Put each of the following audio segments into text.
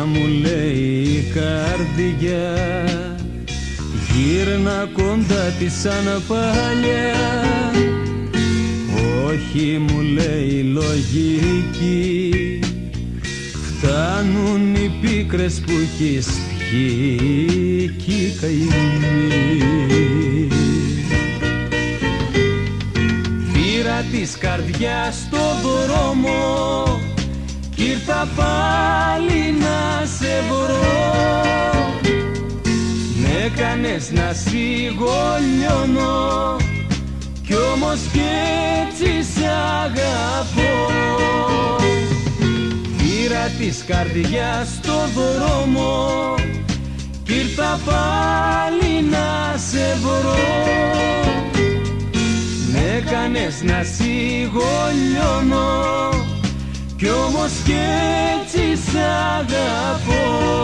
μου λέει η καρδιά, γύρνα κοντά της σαν παλιά. Όχι, μου λέει η λογική, φτάνουν οι πίκρες που έχεις πιει κι η καημή. Πήρα της καρδιάς στο δρόμο κι ήρθα πάλι να σε βρω. Μ' έκανες να σιγολιώνω κι όμως κι έτσι σ' αγαπώ. Πήρα της καρδιάς στο δρόμο κι ήρθα πάλι να σε βρω. Μ' έκανες να σιγολιώνω κι όμως κι έτσι σ' αγαπώ.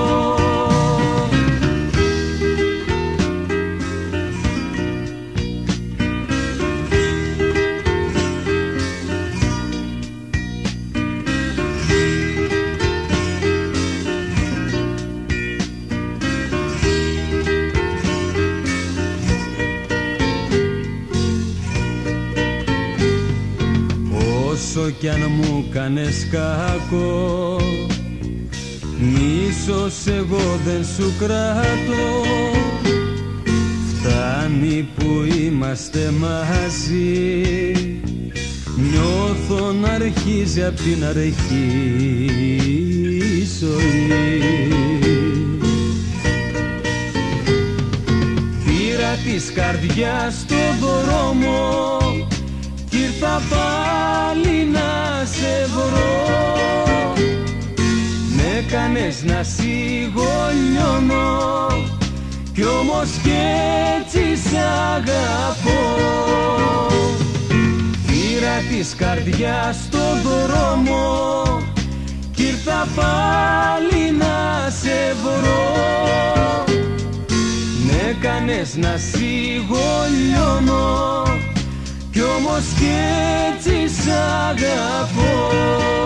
Όσο κι αν μου κάνες κακό, μίσος εγώ δεν σου κρατώ. Φτάνει που είμαστε μαζί, νιώθω να αρχίζει απ' την αρχή η ζωή. Πήρα της καρδιάς στο δρόμο κι ήρθα πάλι να σε βρω. Μ' έκανες να σιγολιώνω κι όμως κι έτσι σ' αγαπώ. Πήρα της καρδιάς στο δρόμο κι ήρθα πάλι να σε βρω. Μ' έκανες να σιγολιώνω κι όμως κι έτσι σ' αγαπώ.